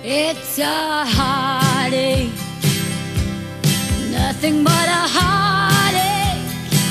It's a heartache, nothing but a heartache.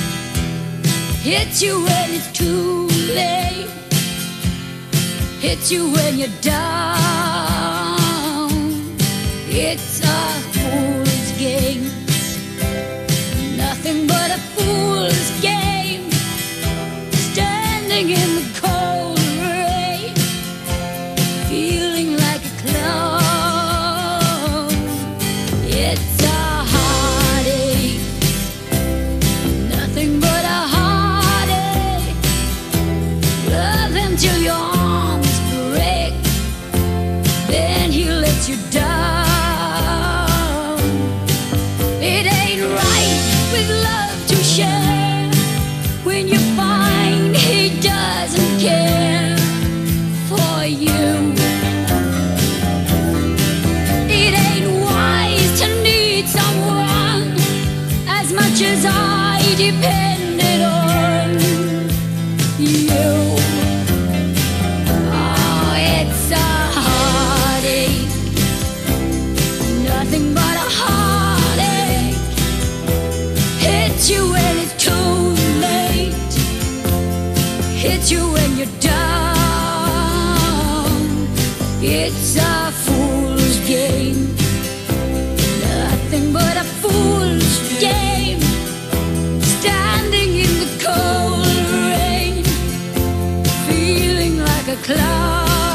Hits you when it's too late, hits you when you're down. It's a fool's game, nothing but a fool's game. Standing in the cold rain, feeling like a clown. It's a heartache, nothing but a heartache. Love him till your arms break, then he lets you down. It ain't right with love to share when you find he doesn't care for you. It ain't wise to need someone as much as I depended on you. Oh, it's a heartache, nothing but a heartache. Hits you when it's too late, hits you when you're down. It's a fool's game, nothing but a fool's game. Standing in the cold rain, feeling like a clown.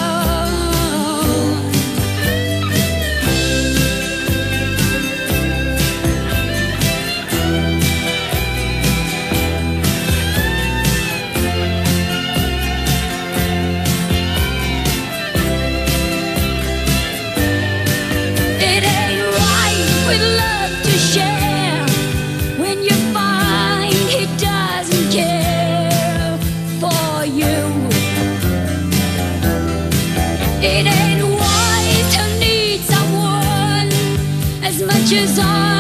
It ain't right with love to share when you find he doesn't care for you. It ain't wise to need someone as much as I